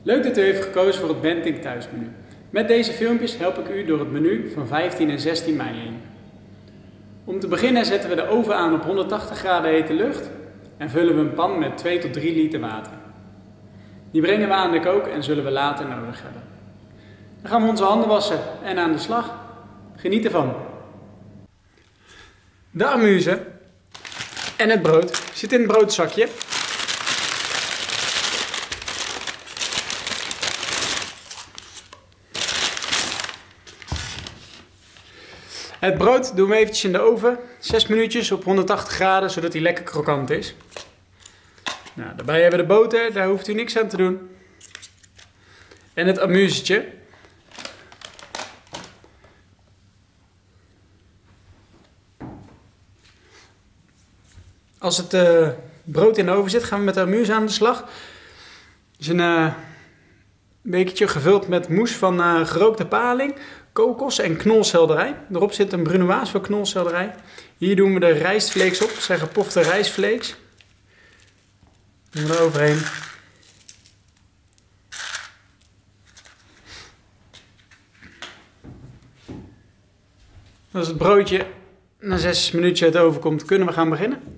Leuk dat u heeft gekozen voor het Bentinck thuismenu. Met deze filmpjes help ik u door het menu van 15 en 16 mei heen. Om te beginnen zetten we de oven aan op 180 graden hete lucht en vullen we een pan met 2 tot 3 liter water. Die brengen we aan de kook en zullen we later nodig hebben. Dan gaan we onze handen wassen en aan de slag. Geniet ervan! De amuse en het brood zit in het broodzakje. Het brood doen we eventjes in de oven, 6 minuutjes op 180 graden, zodat hij lekker krokant is. Nou, daarbij hebben we de boter, daar hoeft u niks aan te doen. En het amusetje. Als het brood in de oven zit, gaan we met de amuse aan de slag. Het is een bekertje gevuld met mousse van gerookte paling, kokos en knolselderij. Erop zit een brunoise van knolselderij. Hier doen we de rijstflakes op, dat zijn gepofte rijstflakes. Doen we er overheen. Als het broodje na 6 minuutjes uit de oven komt, kunnen we gaan beginnen.